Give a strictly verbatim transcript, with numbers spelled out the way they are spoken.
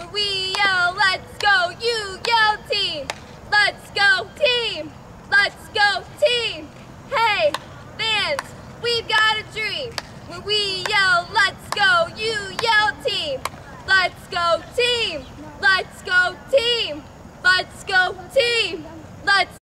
When we yell, let's go, you yell team. Let's go team. Let's go team. Hey, fans, we've got a dream. When we yell, let's go, you yell